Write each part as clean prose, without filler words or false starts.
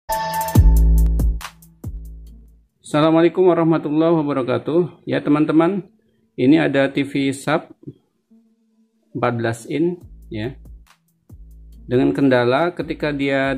Assalamualaikum warahmatullahi wabarakatuh. Ya teman-teman, ini ada TV sub 14 in ya. Dengan kendala ketika dia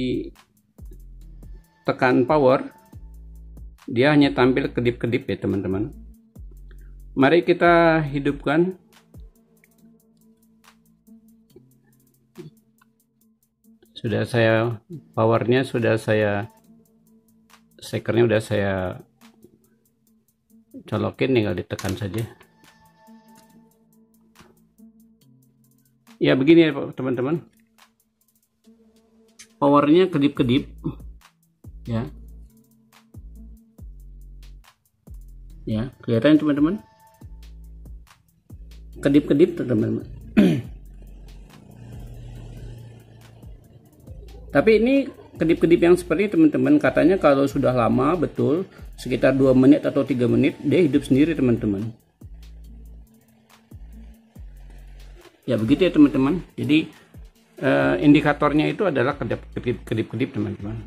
ditekan power, dia hanya tampil kedip-kedip ya teman-teman. Mari kita hidupkan. Sudah saya powernya sudah saya sekernya udah saya colokin, tinggal ditekan saja. Ya begini ya teman-teman, powernya kedip-kedip ya, kelihatan teman-teman, kedip-kedip teman-teman. Tapi ini kedip-kedip yang seperti teman-teman, katanya kalau sudah lama betul sekitar 2 menit atau 3 menit dia hidup sendiri teman-teman. Ya begitu ya teman-teman. Jadi indikatornya itu adalah kedip-kedip teman-teman.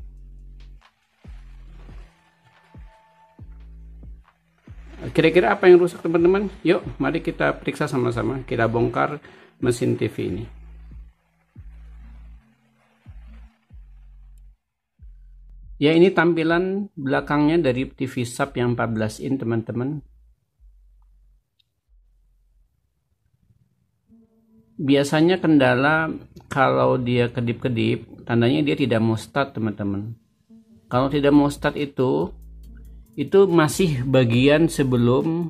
Kira-kira apa yang rusak teman-teman? Yuk mari kita periksa sama-sama, kita bongkar mesin TV ini. Ya, ini tampilan belakangnya dari TV sub yang 14 in teman-teman. Biasanya kendala kalau dia kedip-kedip, tandanya dia tidak mau start teman-teman. Kalau tidak mau start itu masih bagian sebelum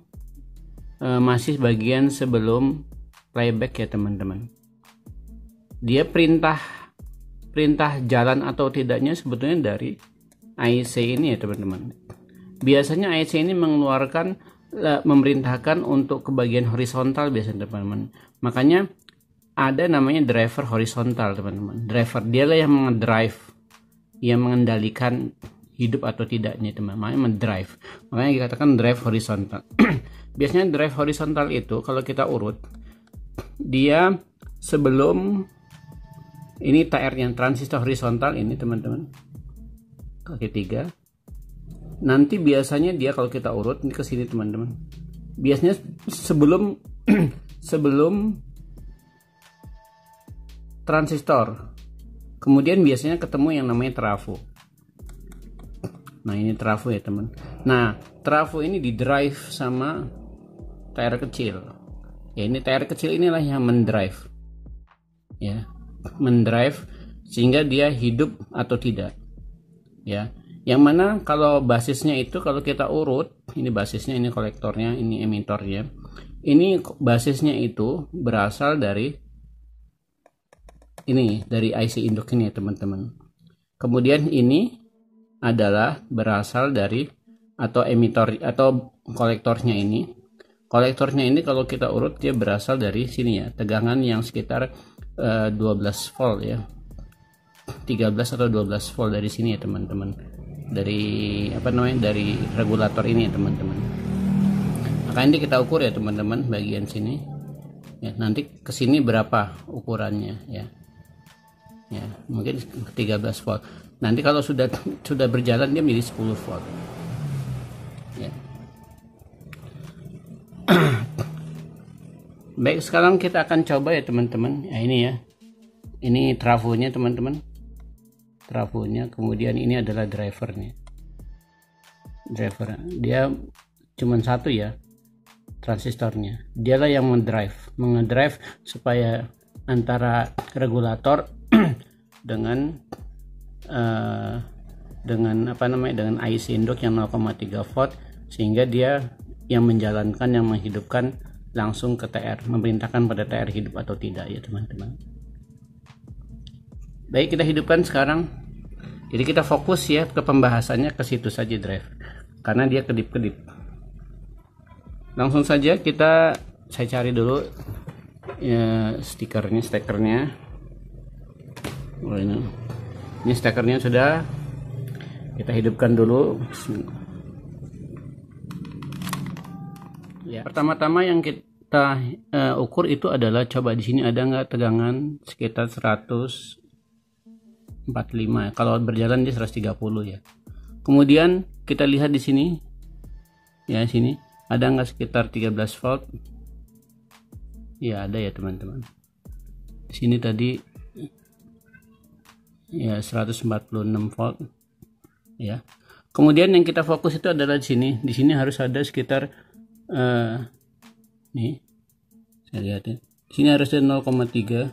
playback ya teman-teman. Dia perintah jalan atau tidaknya sebetulnya dari IC ini ya teman-teman. Biasanya IC ini memerintahkan untuk ke bagian horizontal biasanya teman-teman. Makanya ada namanya driver horizontal teman-teman. Driver dialah yang mengedrive, yang mengendalikan hidup atau tidaknya teman-teman. Makanya mendrive. Makanya dikatakan drive horizontal. Biasanya drive horizontal itu kalau kita urut, dia sebelum ini TR yang transistor horizontal ini teman-teman, kaki 3. Nanti biasanya dia kalau kita urut ini ke sini teman-teman. Biasanya sebelum transistor. Kemudian biasanya ketemu yang namanya trafo. Nah, ini trafo ya teman. Nah, trafo ini di drive sama TR kecil. Ya, ini TR kecil inilah yang mendrive. Ya, mendrive sehingga dia hidup atau tidak. Ya, yang mana kalau basisnya itu kalau kita urut, ini basisnya, ini kolektornya, ini emitornya. Ini basisnya itu berasal dari IC induk ini ya teman-teman. Kemudian ini adalah berasal dari atau emitor atau kolektornya ini. Kolektornya ini kalau kita urut dia berasal dari sini ya, tegangan yang sekitar 12 volt ya. 13 atau 12 volt dari sini ya teman-teman, dari dari regulator ini ya teman-teman. Maka ini kita ukur ya teman-teman bagian sini ya, nanti kesini berapa ukurannya ya, mungkin 13 volt. Nanti kalau sudah berjalan dia menjadi 10 volt ya. Baik, sekarang kita akan coba ya teman-teman ya, ini trafonya teman-teman, trafonya. Kemudian ini adalah drivernya. Dia cuma satu ya, transistornya. Dialah yang mengedrive supaya antara regulator dengan IC induk yang 0,3 volt, sehingga dia yang menjalankan, yang menghidupkan langsung ke TR, memerintahkan pada TR hidup atau tidak ya teman-teman. Baik, kita hidupkan sekarang. Jadi kita fokus ya ke pembahasannya ke situ saja drive, karena dia kedip-kedip. Langsung saja saya cari dulu ya stekernya. Oh, ini stekernya sudah kita hidupkan dulu. Ya, pertama-tama yang kita ukur itu adalah, coba di sini ada nggak tegangan sekitar 100 45. Kalau berjalan dia 130 ya. Kemudian kita lihat di sini ya, sini ada nggak sekitar 13 volt? Ya ada ya teman-teman. Di sini tadi ya 146 volt ya. Kemudian yang kita fokus itu adalah di sini. Di sini harus ada sekitar nih saya lihat ya. Di sini harus ada 0,3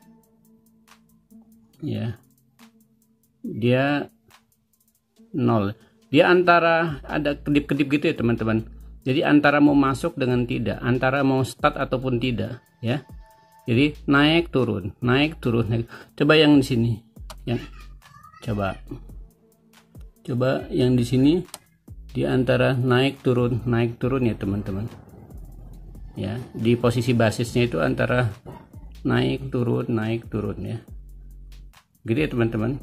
ya. Dia 0. Dia antara ada kedip-kedip gitu ya teman-teman. Jadi antara mau masuk dengan tidak, antara mau start ataupun tidak ya. Jadi naik turun, naik turun, naik. Coba yang di sini. Yang coba yang di sini di antara naik turun ya teman-teman. Ya, di posisi basisnya itu antara naik turun ya. Gitu ya teman-teman.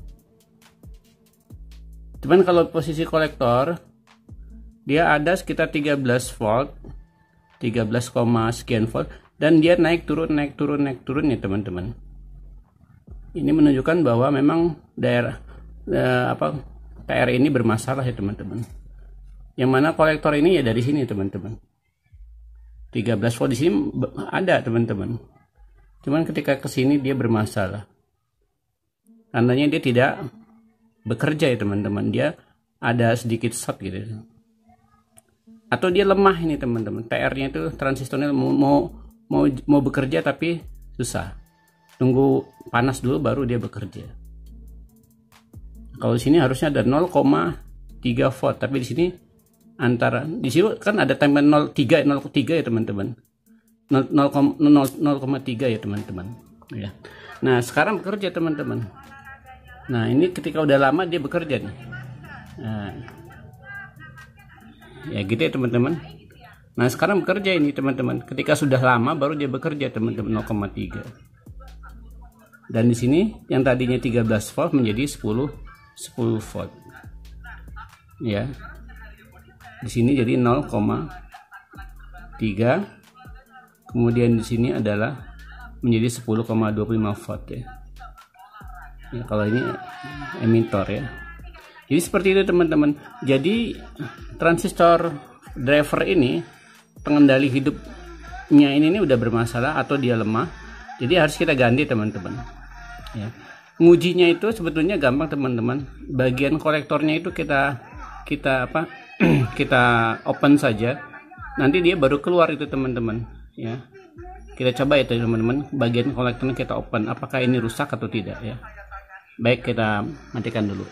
Cuman kalau posisi kolektor dia ada sekitar 13 volt, 13, sekian volt, dan dia naik turun ya teman-teman. Ini menunjukkan bahwa memang daerah TR ini bermasalah ya teman-teman. Yang mana kolektor ini ya dari sini teman-teman. 13 volt di sini ada teman-teman. Cuman ketika ke sini dia bermasalah. Tandanya dia tidak bekerja ya teman-teman. Dia ada sedikit short gitu. Atau dia lemah ini teman-teman. TR-nya itu transistornya mau bekerja tapi susah. Tunggu panas dulu baru dia bekerja. Kalau di sini harusnya ada 0,3 volt, tapi di sini di sini kan ada timer 0,3 ya teman-teman. 0,3 ya teman-teman. Ya. Nah, sekarang bekerja teman-teman. Nah, ini ketika udah lama dia bekerja nih. Nah, ya gitu ya teman-teman. Nah, sekarang bekerja ini teman-teman. Ketika sudah lama baru dia bekerja teman-teman, 0,3. Dan di sini yang tadinya 13 volt menjadi 10 volt. Ya. Di sini jadi 0,3. Kemudian di sini adalah menjadi 10,25 volt ya. Ya, kalau ini emitor ya. Jadi seperti itu teman-teman. Jadi transistor driver ini pengendali hidupnya ini udah bermasalah atau dia lemah. Jadi harus kita ganti teman-teman. Ya. Ngujinya itu sebetulnya gampang teman-teman. Bagian kolektornya itu kita kita open saja. Nanti dia baru keluar itu teman-teman. Ya. Kita coba itu teman-teman. Bagian kolektornya kita open. Apakah ini rusak atau tidak ya? Baik, kita matikan dulu.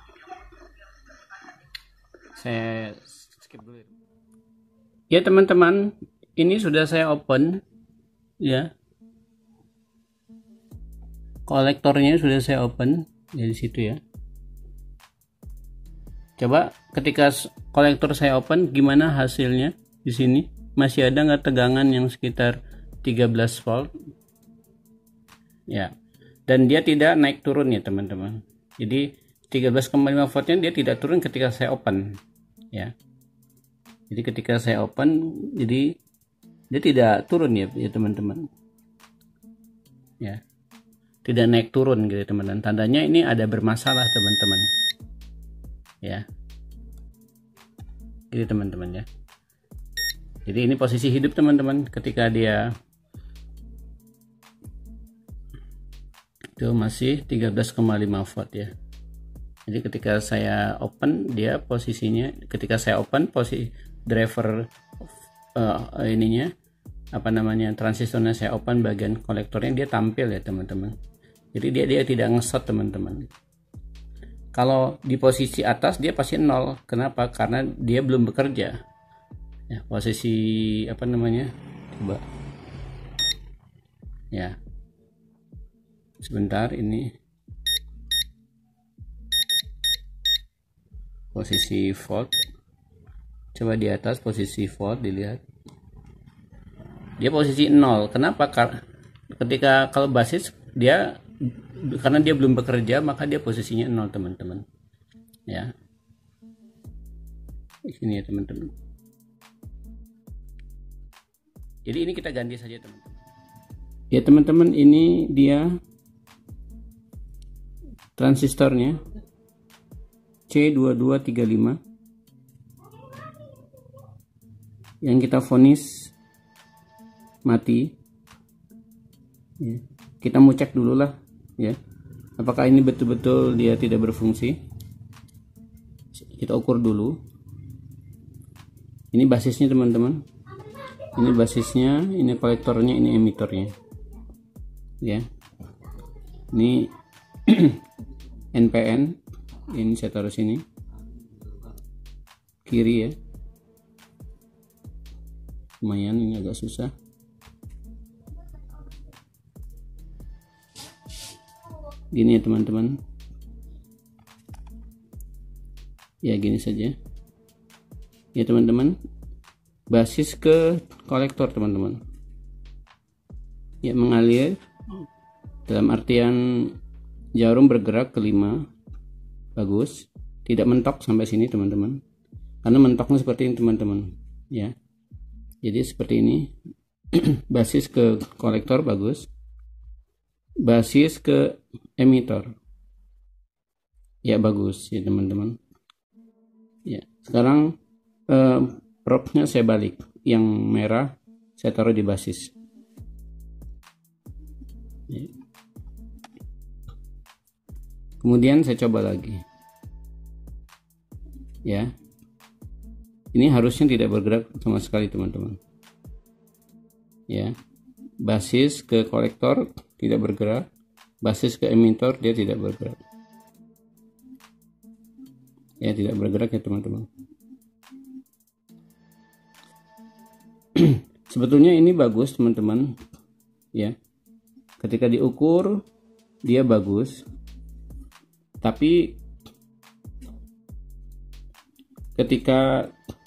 Saya skip dulu ya teman-teman. Ini sudah saya open ya, kolektornya sudah saya open dari situ ya. Coba ketika kolektor saya open gimana hasilnya. Di sini masih ada nggak tegangan yang sekitar 13 volt ya, dan dia tidak naik turun ya teman-teman. Jadi 13,5 voltnya dia tidak turun ketika saya open ya. Jadi ketika saya open, jadi dia tidak turun ya teman-teman. Ya. Tidak naik turun gitu teman-teman. Tandanya ini ada bermasalah teman-teman. Ya. Gitu teman-teman ya. Jadi ini posisi hidup teman-teman ketika dia itu masih 13,5 volt ya. Jadi ketika saya open dia posisinya, ketika saya open posisi driver ininya transistornya saya open, bagian kolektornya dia tampil ya teman-teman. Jadi dia tidak ngesot teman-teman. Kalau di posisi atas dia pasti 0. Kenapa? Karena dia belum bekerja. Ya, posisi coba ya. Sebentar, ini posisi volt. Coba di atas posisi volt dilihat. Dia posisi 0. Kenapa? Ketika kalau basis dia karena dia belum bekerja maka dia posisinya 0 teman-teman. Ya. Di sini ya teman-teman. Jadi ini kita ganti saja teman-teman. Ya teman-teman, ini dia transistornya C2235 yang kita vonis mati ya. Kita mau cek dulu lah ya, apakah ini betul-betul dia tidak berfungsi. Kita ukur dulu. Ini basisnya teman-teman, ini basisnya, ini kolektornya, ini emitornya ya. Ini NPN, ini saya taruh sini kiri ya, lumayan ini agak susah. Gini ya teman-teman ya, gini saja ya teman-teman. Basis ke kolektor teman-teman ya, mengalir dalam artian jarum bergerak ke 5, bagus, tidak mentok sampai sini teman-teman, karena mentoknya seperti ini teman-teman ya. Jadi seperti ini. Basis ke kolektor bagus, basis ke emitor ya bagus ya teman-teman ya. Sekarang probnya saya balik, yang merah saya taruh di basis ya. Kemudian saya coba lagi ya, ini harusnya tidak bergerak sama sekali teman-teman ya. Basis ke kolektor tidak bergerak, basis ke emitor dia tidak bergerak ya, tidak bergerak ya teman-teman. Sebetulnya ini bagus teman-teman ya, ketika diukur dia bagus, tapi ketika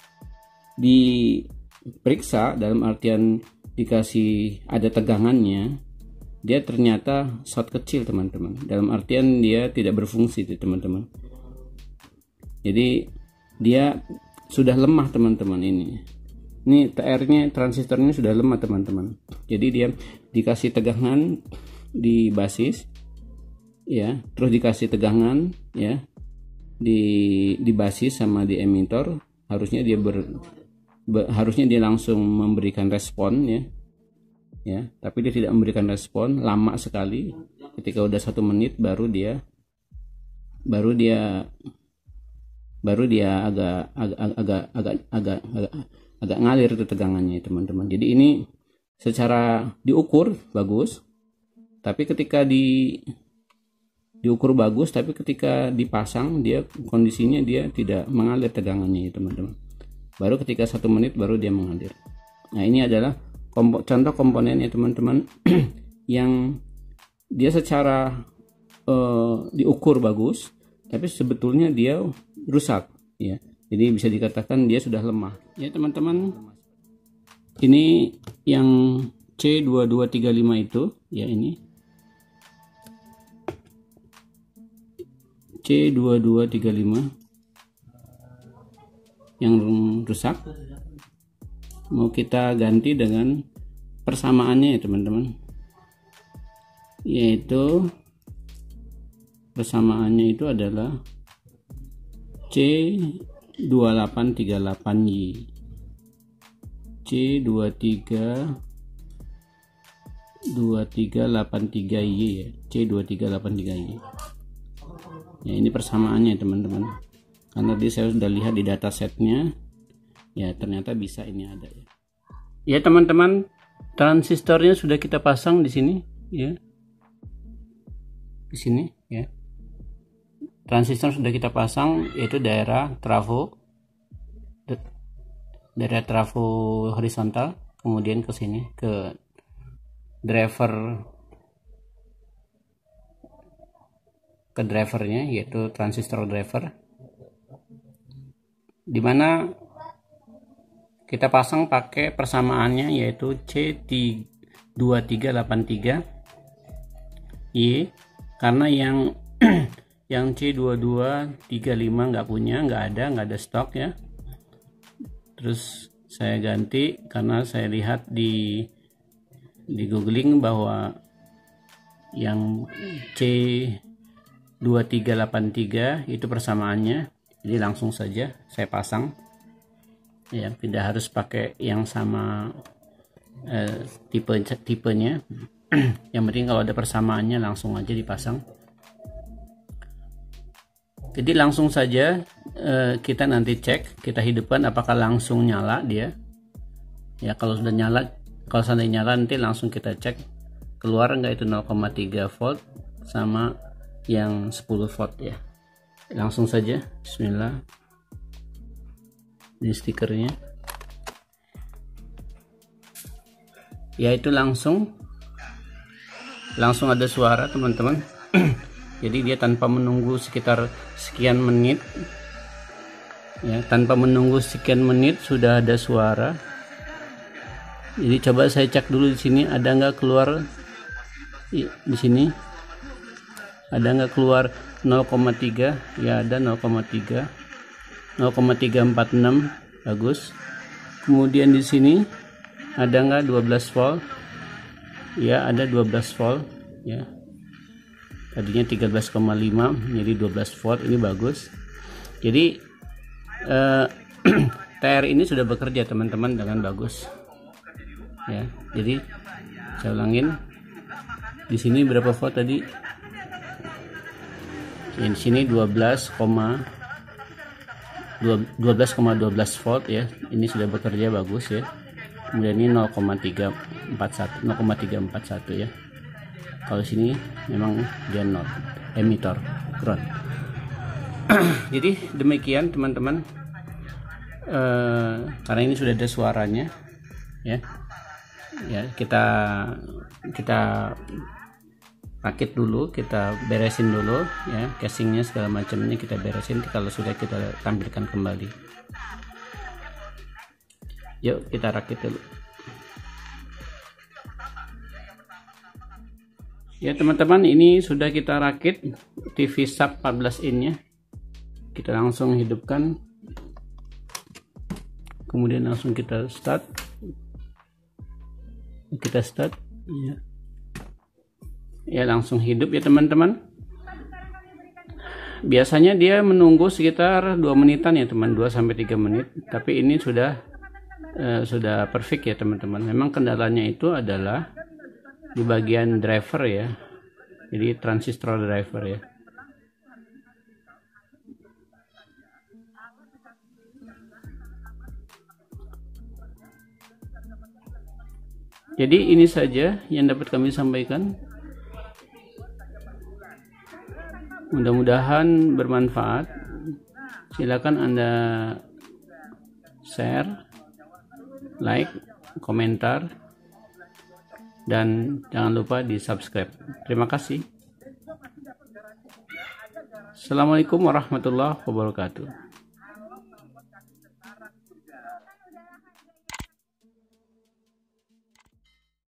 diperiksa dalam artian dikasih ada tegangannya, dia ternyata short kecil teman-teman, dalam artian dia tidak berfungsi teman-teman. Jadi dia sudah lemah teman-teman. Ini TR-nya, transistornya sudah lemah teman-teman. Jadi dia dikasih tegangan di basis ya, terus dikasih tegangan ya di basis sama di emitor, harusnya dia harusnya dia langsung memberikan respon ya, tapi dia tidak memberikan respon, lama sekali. Ketika udah 1 menit baru dia agak ngalir itu tegangannya teman-teman. Jadi ini secara diukur bagus, tapi ketika diukur bagus, tapi ketika dipasang dia kondisinya dia tidak mengalir tegangannya teman-teman. Baru ketika 1 menit baru dia mengalir. Nah ini adalah contoh komponennya teman-teman yang dia secara diukur bagus, tapi sebetulnya dia rusak ya. Jadi bisa dikatakan dia sudah lemah ya teman-teman. Ini yang C2235 itu ya, ini C2235 yang rusak, mau kita ganti dengan persamaannya ya teman-teman, yaitu persamaannya itu adalah C2838Y, C2383Y ya, C2383Y ya. Ini persamaannya teman-teman, karena tadi saya sudah lihat di datasetnya ya, ternyata bisa ini ada ya teman-teman. Transistornya sudah kita pasang di sini ya, di sini ya. Transistor sudah kita pasang, yaitu daerah trafo horizontal, kemudian ke sini ke drivernya, yaitu transistor driver, dimana kita pasang pakai persamaannya yaitu C2383Y, karena yang C2235 nggak ada stok ya. Terus saya ganti karena saya lihat di googling bahwa yang 2383 itu persamaannya. Jadi langsung saja saya pasang ya, tidak harus pakai yang sama tipenya. Yang penting kalau ada persamaannya langsung aja dipasang. Jadi langsung saja kita nanti cek, kita hidupkan apakah langsung nyala dia ya. Kalau sudah nyala, kalau seandainya nyala, nanti langsung kita cek keluar enggak itu 0,3 volt sama yang 10 volt ya. Langsung saja, bismillah. Ini stikernya ya, itu langsung ada suara teman-teman. Jadi dia tanpa menunggu sekitar sekian menit ya, tanpa menunggu sekian menit sudah ada suara. Jadi coba saya cek dulu di sini ada nggak keluar, di sini ada nggak keluar 0,3 ya, ada 0,3, 0,346 bagus. Kemudian di sini ada nggak 12 volt ya, ada 12 volt ya, tadinya 13,5 jadi 12 volt, ini bagus. Jadi TR ini sudah bekerja teman-teman dengan bagus ya. Jadi saya ulangin, di sini berapa volt tadi ya, di sini 12,12 volt ya, ini sudah bekerja bagus ya. Kemudian ini 0,341 ya. Kalau sini memang dia not emitter ground. Jadi demikian teman-teman, karena ini sudah ada suaranya ya, kita rakit dulu, kita beresin dulu ya, casingnya segala macamnya kita beresin. Kalau sudah kita tampilkan kembali. Yuk kita rakit dulu ya teman-teman. Ini sudah kita rakit TV sub 14 in nya, kita langsung hidupkan, kemudian langsung kita start ya, langsung hidup ya teman-teman. Biasanya dia menunggu sekitar 2 menitan ya teman, 2-3 menit, tapi ini sudah perfect ya teman-teman. Memang kendalanya itu adalah di bagian driver ya, jadi transistor driver ya. Jadi ini saja yang dapat kami sampaikan. Mudah-mudahan bermanfaat. Silakan Anda share, like, komentar, dan jangan lupa di subscribe. Terima kasih. Assalamualaikum warahmatullahi wabarakatuh.